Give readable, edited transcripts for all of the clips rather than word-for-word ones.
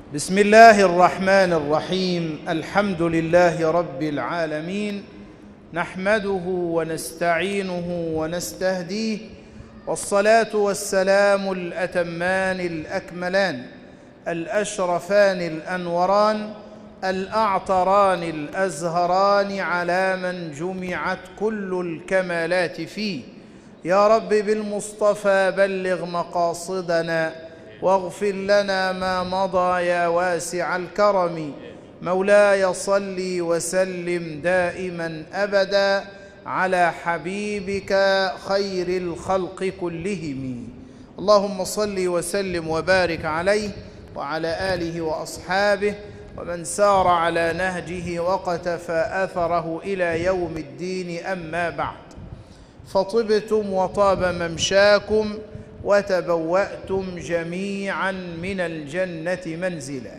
بسم الله الرحمن الرحيم. الحمد لله رب العالمين، نحمده ونستعينه ونستهديه، والصلاة والسلام الأتمان الأكملان الأشرفان الأنوران الأعطران الأزهران على من جمعت كل الكمالات فيه. يا رب بالمصطفى بلغ مقاصدنا واغفر لنا ما مضى يا واسع الكرم. مولاي صل وسلم دائما أبدا على حبيبك خير الخلق كلهم. اللهم صل وسلم وبارك عليه وعلى آله وأصحابه ومن سار على نهجه وقتفى أثره إلى يوم الدين. أما بعد، فطبتم وطاب ممشاكم وتبوأتم جميعا من الجنة منزلا.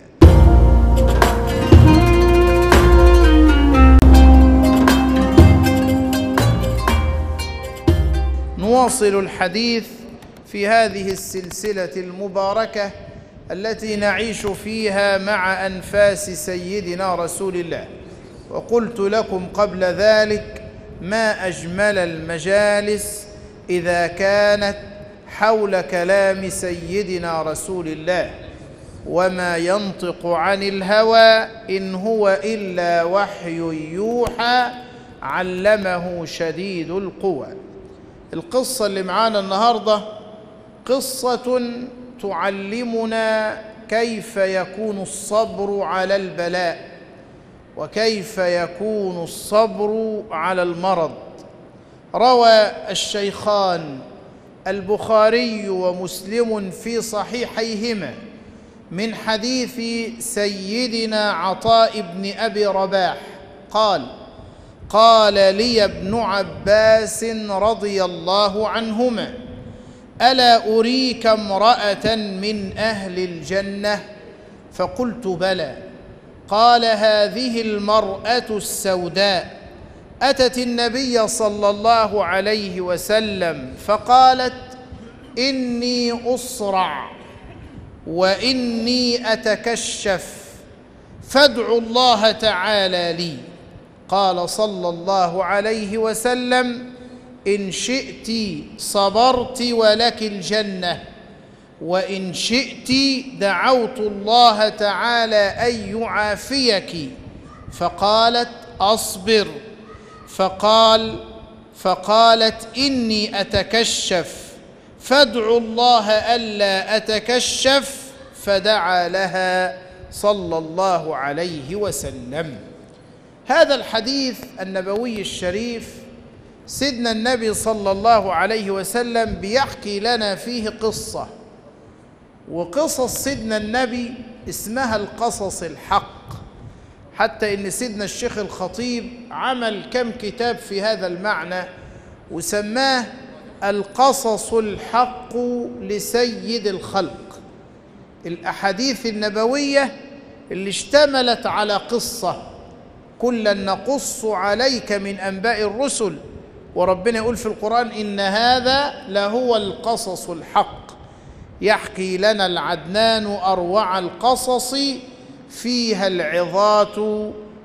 نواصل الحديث في هذه السلسلة المباركة التي نعيش فيها مع أنفاس سيدنا رسول الله. وقلت لكم قبل ذلك ما أجمل المجالس إذا كانت حول كلام سيدنا رسول الله، وما ينطق عن الهوى إن هو إلا وحي يوحى علمه شديد القوى. القصة اللي معانا النهاردة قصة تعلمنا كيف يكون الصبر على البلاء، وكيف يكون الصبر على المرض. روى الشيخان البخاري ومسلم في صحيحيهما من حديث سيدنا عطاء بن أبي رباح قال: قال لي ابن عباس رضي الله عنهما: ألا أريك امرأة من أهل الجنة؟ فقلت: بلى. قال: هذه المرأة السوداء أتت النبي صلى الله عليه وسلم فقالت: إني أصرع وإني أتكشف فادعوا الله تعالى لي. قال صلى الله عليه وسلم: إن شئت صبرت ولك الجنة، وإن شئت دعوت الله تعالى أن يعافيك. فقالت: أصبر. فقالت: إني أتكشف فادعوا الله ألا أتكشف. فدعا لها صلى الله عليه وسلم. هذا الحديث النبوي الشريف سيدنا النبي صلى الله عليه وسلم بيحكي لنا فيه قصة، وقصص سيدنا النبي اسمها القصص الحق، حتى إن سيدنا الشيخ الخطيب عمل كم كتاب في هذا المعنى وسماه القصص الحق لسيد الخلق. الأحاديث النبوية اللي اشتملت على قصة، كلا نقص عليك من أنباء الرسل. وربنا يقول في القرآن: إن هذا لهو القصص الحق. يحكي لنا العدنان أروع القصص، فيها العظات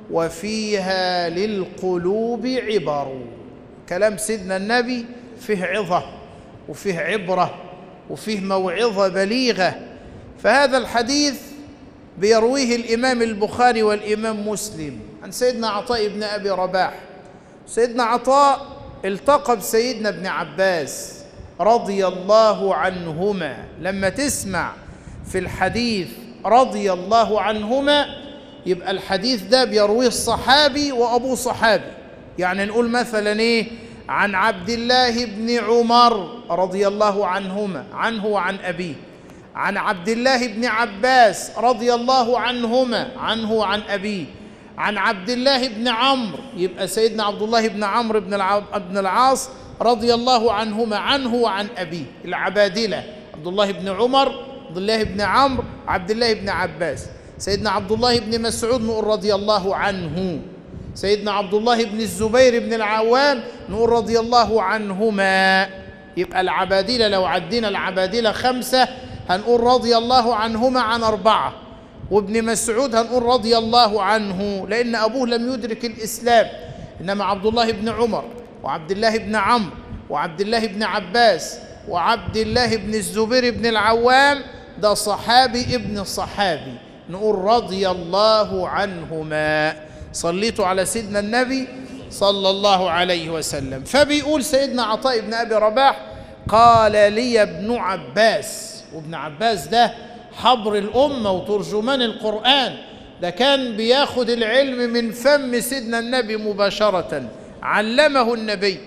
وفيها للقلوب عبر. كلام سيدنا النبي فيه عظة وفيه عبرة وفيه موعظة بليغة. فهذا الحديث بيرويه الإمام البخاري والإمام مسلم عن سيدنا عطاء بن أبي رباح. سيدنا عطاء التقى بسيدنا ابن عباس رضي الله عنهما. لما تسمع في الحديث رضي الله عنهما يبقى الحديث ده بيرويه الصحابي وأبوه صحابي. يعني نقول مثلا إيه؟ عن عبد الله بن عمر رضي الله عنه وعن أبيه. عن عبد الله بن عباس رضي الله عنه وعن أبيه. عن عبد الله بن عمرو، يبقى سيدنا عبد الله بن عمرو بن العاص رضي الله عنهما عنه وعن أبيه. العبادلة عبد الله بن عمر، عبد الله بن عمرو، عبد الله بن عباس. سيدنا عبد الله بن مسعود نقول رضي الله عنه. سيدنا عبد الله بن الزبير بن العوام نقول رضي الله عنهما. يبقى العبادلة لو عدينا العبادلة 5 هنقول رضي الله عنهما عن 4. وابن مسعود هنقول رضي الله عنه لأن أبوه لم يدرك الإسلام، إنما عبد الله بن عمر وعبد الله بن عمرو وعبد الله بن عباس وعبد الله بن الزبير بن العوام، ده صحابي ابن صحابي، نقول رضي الله عنهما. صليتوا على سيدنا النبي صلى الله عليه وسلم. فبيقول سيدنا عطاء بن أبي رباح قال لي ابن عباس، وابن عباس ده حبر الأمة وترجمان القرآن، ده كان بياخد العلم من فم سيدنا النبي مباشرة، علمه النبي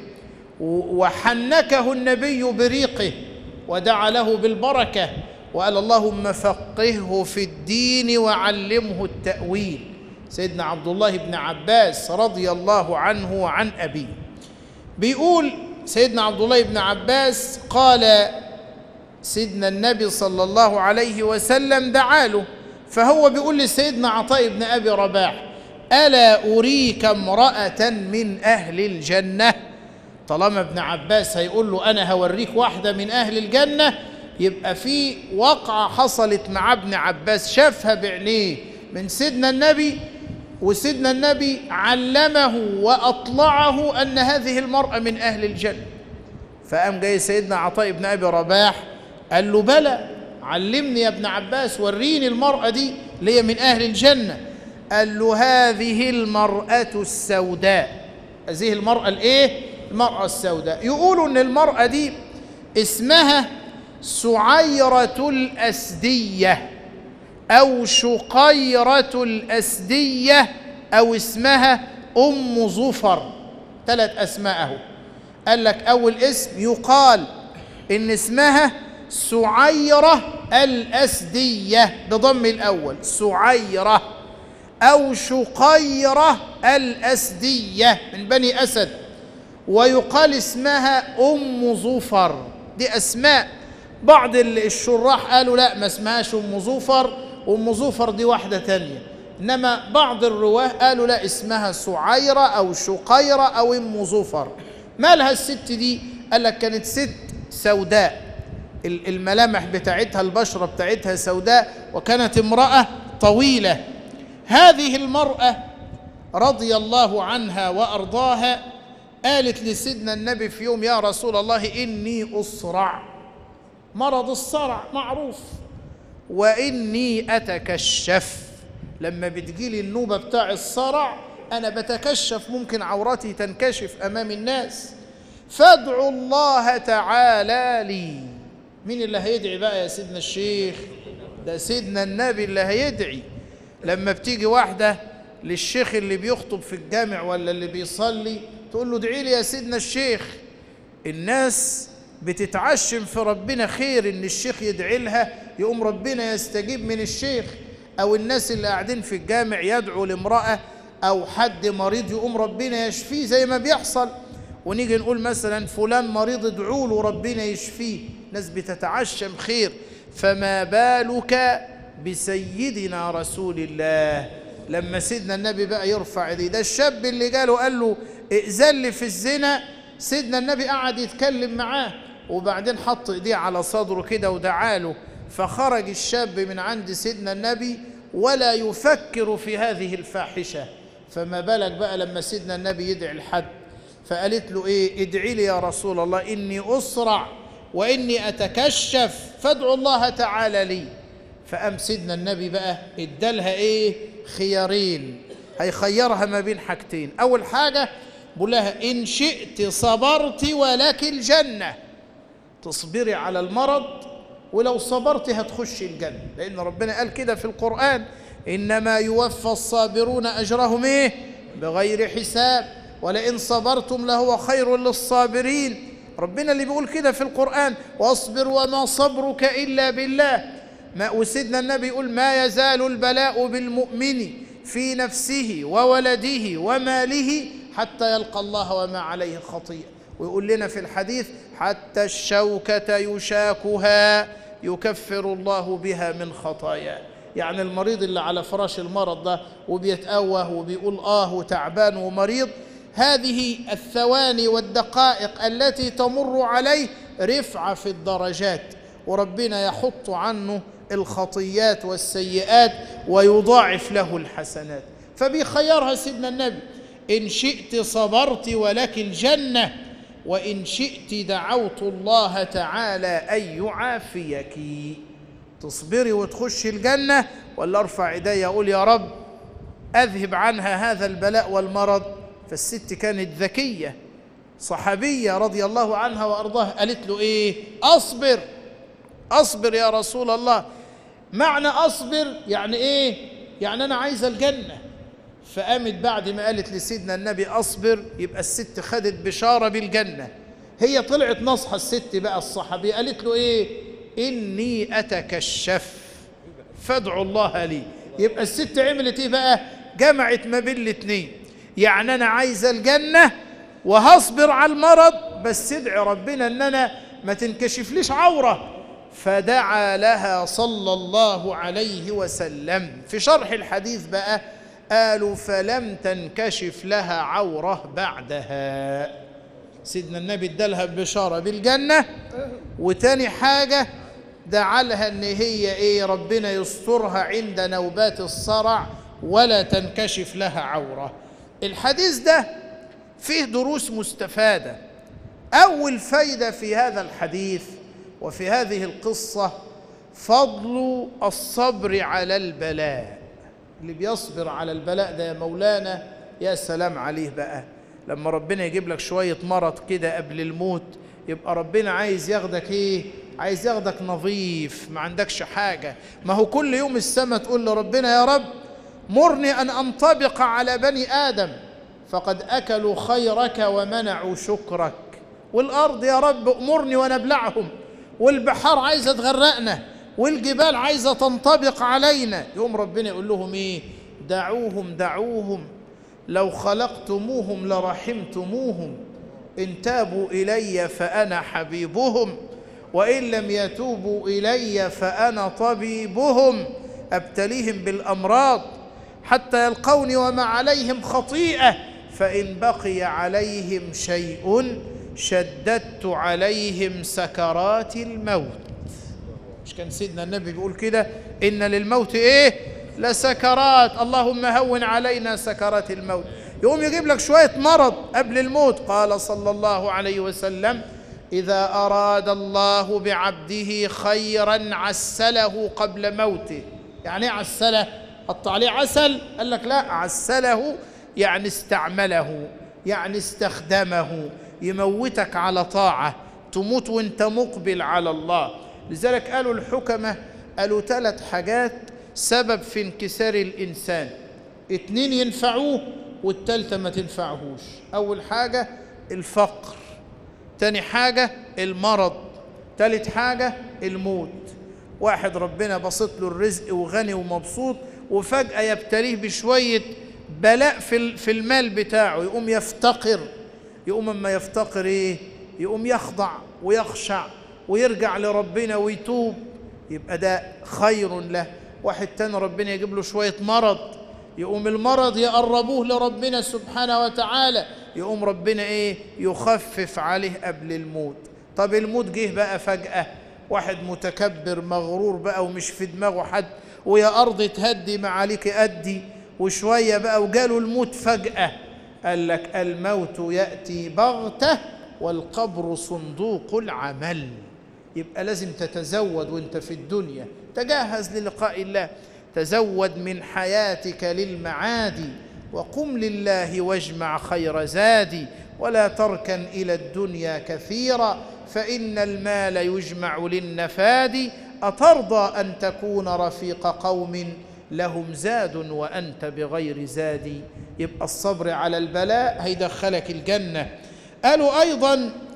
وحنكه النبي بريقه ودعا له بالبركة وقال اللهم فقهه في الدين وعلمه التأويل. سيدنا عبد الله بن عباس رضي الله عنه وعن أبيه بيقول سيدنا عبد الله بن عباس قال سيدنا النبي صلى الله عليه وسلم دعاله، فهو بيقول لسيدنا عطاء بن أبي رباح ألا أريك امرأة من أهل الجنة؟ طالما ابن عباس هيقول له أنا هوريك واحدة من أهل الجنة، يبقى في وقعة حصلت مع ابن عباس شافها بعينيه من سيدنا النبي، وسيدنا النبي علمه وأطلعه أن هذه المرأة من أهل الجنة. فقام جاي سيدنا عطاء بن أبي رباح قال له بلى، علمني يا ابن عباس، وريني المرأة دي اللي هي من أهل الجنة. قال له هذه المرأة السوداء. هذه المرأة الايه؟ المرأة السوداء. يقولوا ان المرأة دي اسمها سعيرة الأسدية أو شقيرة الأسدية أو اسمها أم ظفر، 3 أسماء اهو. قال لك أول اسم يقال إن اسمها سعيرة الأسدية بضم الأول، سعيرة، أو شقيرة الأسدية من بني أسد، ويقال اسمها أم ظفر. دي أسماء. بعض الشراح قالوا لا ما اسمهاش أم ظفر، أم ظفر دي واحدة تانية، إنما بعض الرواه قالوا لا اسمها سعيرة أو شقيرة أو أم ظفر. مالها الست دي؟ قال لك كانت ست سوداء، الملامح بتاعتها البشرة بتاعتها سوداء، وكانت امرأة طويلة. هذه المرأة رضي الله عنها وأرضاها قالت لسيدنا النبي في يوم يا رسول الله إني أصرع، مرض الصرع معروف، وإني أتكشف، لما بتجيلي النوبة بتاع الصرع أنا بتكشف، ممكن عورتي تنكشف أمام الناس، فادعوا الله تعالى لي. مين اللي هيدعي بقى يا سيدنا الشيخ؟ ده سيدنا النبي اللي هيدعي. لما بتيجي واحدة للشيخ اللي بيخطب في الجامع ولا اللي بيصلي تقول له ادعي لي يا سيدنا الشيخ، الناس بتتعشم في ربنا خير ان الشيخ يدعي لها يقوم ربنا يستجيب من الشيخ، او الناس اللي قاعدين في الجامع يدعوا لامرأة او حد مريض يقوم ربنا يشفيه زي ما بيحصل، ونيجي نقول مثلا فلان مريض ادعوا له ربنا يشفيه، ناس بتتعشم خير، فما بالك بسيدنا رسول الله. لما سيدنا النبي بقى يرفع ايديه، ده الشاب اللي جاله قال له ائذن لي في الزنا، سيدنا النبي قعد يتكلم معاه وبعدين حط ايديه على صدره كده ودعاله، فخرج الشاب من عند سيدنا النبي ولا يفكر في هذه الفاحشة. فما بالك بقى لما سيدنا النبي يدعي الحد؟ فقالت له ايه؟ ادعي لي يا رسول الله اني اسرع واني اتكشف فادعوا الله تعالى لي. فقام سيدنا النبي بقى ادالها ايه؟ خيارين، هيخيرها ما بين حاجتين. اول حاجة بقول لها ان شئت صبرت ولك الجنة، تصبري على المرض ولو صبرت هتخشي الجنة، لان ربنا قال كده في القرآن انما يوفى الصابرون اجرهم ايه؟ بغير حساب، ولئن صبرتم لهو خير للصابرين. ربنا اللي بيقول كده في القرآن واصبر وما صبرك إلا بالله. وسيدنا النبي يقول ما يزال البلاء بالمؤمن في نفسه وولده وماله حتى يلقى الله وما عليه خطيئة. ويقول لنا في الحديث حتى الشوكة يشاكها يكفر الله بها من خطاياه. يعني المريض اللي على فراش المرض ده وبيتأوه وبيقول وتعبان ومريض، هذه الثواني والدقائق التي تمر عليه رفعة في الدرجات، وربنا يحط عنه الخطيات والسيئات ويضاعف له الحسنات. فبيخيرها سيدنا النبي: إن شئت صبرت ولك الجنة، وإن شئت دعوت الله تعالى أن يعافيك. تصبري وتخش الجنة، ولا أرفع إيدي أقول يا رب أذهب عنها هذا البلاء والمرض؟ فالست كانت ذكية صحابية رضي الله عنها وأرضاها، قالت له إيه؟ أصبر، أصبر يا رسول الله. معنى أصبر يعني إيه؟ يعني أنا عايزة الجنة. فقامت بعد ما قالت لسيدنا النبي أصبر، يبقى الست خدت بشارة بالجنة. هي طلعت نصحى الست بقى الصحابية، قالت له إيه؟ إني أتكشف فادعوا الله لي. يبقى الست عملت إيه بقى؟ جمعت ما بين الاتنين، يعني أنا عايزة الجنة وهصبر على المرض، بس ادعي ربنا إن أنا ما تنكشفليش عورة. فدعا لها صلى الله عليه وسلم. في شرح الحديث بقى قالوا: فلم تنكشف لها عورة بعدها. سيدنا النبي ادالها بشارة بالجنة، وتاني حاجة دعا لها ان هي ايه؟ ربنا يسترها عند نوبات الصرع ولا تنكشف لها عورة. الحديث ده فيه دروس مستفادة. أول فايدة في هذا الحديث وفي هذه القصة فضل الصبر على البلاء. اللي بيصبر على البلاء ده يا مولانا يا سلام عليه بقى. لما ربنا يجيب لك شوية مرض كده قبل الموت، يبقى ربنا عايز ياخدك ايه؟ عايز ياخدك نظيف، ما عندكش حاجة. ما هو كل يوم السماء تقول لربنا: يا رب مرني أن أنطبق على بني آدم فقد أكلوا خيرك ومنعوا شكرك. والأرض: يا رب أمرني ونبلعهم. والبحار عايزة تغرقنا، والجبال عايزة تنطبق علينا. يوم ربنا يقول لهم ايه؟ دعوهم دعوهم، لو خلقتموهم لرحمتموهم، إن تابوا إلي فأنا حبيبهم، وإن لم يتوبوا إلي فأنا طبيبهم، أبتليهم بالأمراض حتى يلقوني وما عليهم خطيئة، فإن بقي عليهم شيء شددت عليهم سكرات الموت. مش كان سيدنا النبي بيقول كده؟ إن للموت إيه؟ لسكرات، اللهم هون علينا سكرات الموت. يقوم يجيب لك شوية مرض قبل الموت. قال صلى الله عليه وسلم: إذا أراد الله بعبده خيرا عسله قبل موته. يعني ايه عسله؟ حط عليه عسل؟ قال لك لا، عسله يعني استعمله، يعني استخدمه، يموتك على طاعة، تموت وانت مقبل على الله. لذلك قالوا الحكمة، قالوا 3 حاجات سبب في انكسار الإنسان، 2 ينفعوه والثالثة ما تنفعهوش. أول حاجة الفقر، تاني حاجة المرض، تالت حاجة الموت. واحد ربنا بسط له الرزق وغني ومبسوط، وفجأة يبتليه بشوية بلاء في المال بتاعه، يقوم يفتقر. يقوم اما يفتقر ايه؟ يقوم يخضع ويخشع ويرجع لربنا ويتوب، يبقى ده خير له. واحد تاني ربنا يجيب له شوية مرض، يقوم المرض يقربوه لربنا سبحانه وتعالى، يقوم ربنا ايه؟ يخفف عليه قبل الموت. طب الموت جه بقى فجأة، واحد متكبر مغرور بقى ومش في دماغه حد، ويا أرض تهدي ما عليك أدي، وشوية بقى وجاله الموت فجأة. قال لك: الموت يأتي بغتة والقبر صندوق العمل. يبقى لازم تتزود وانت في الدنيا، تجهز للقاء الله، تزود من حياتك للمعاد، وقم لله واجمع خير زادي، ولا تركن إلى الدنيا كثيرا فإن المال يجمع للنفاد، أترضى أن تكون رفيق قوم لهم زاد وأنت بغير زاد. يبقى الصبر على البلاء هيدخلك الجنة. قالوا أيضا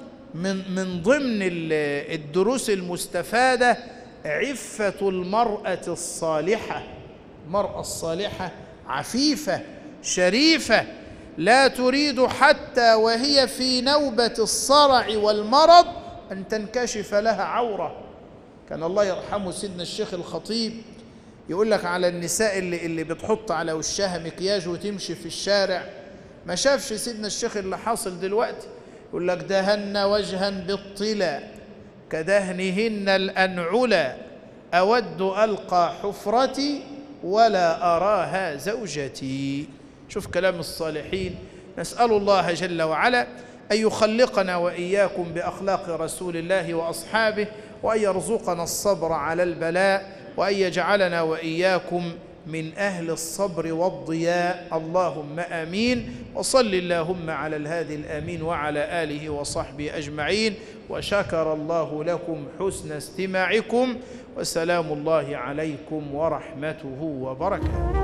من ضمن الدروس المستفادة عفة المرأة الصالحة. المرأة الصالحة عفيفة شريفة، لا تريد حتى وهي في نوبة الصرع والمرض أن تنكشف لها عورة. كان الله يرحمه سيدنا الشيخ الخطيب يقول لك على النساء اللي بتحط على وشها مكياج وتمشي في الشارع، ما شافش سيدنا الشيخ اللي حاصل دلوقتي؟ يقول لك: دهن وجها بالطلا كدهنهن الأنعلا أود ألقى حفرتي ولا أراها زوجتي. شوف كلام الصالحين. نسأل الله جل وعلا أن يخلقنا وإياكم بأخلاق رسول الله وأصحابه، وأن يرزقنا الصبر على البلاء، وأن يجعلنا وإياكم من أهل الصبر والضياء. اللهم آمين. وصل اللهم على الهادي الأمين وعلى آله وصحبه أجمعين. وشكر الله لكم حسن استماعكم، وسلام الله عليكم ورحمته وبركاته.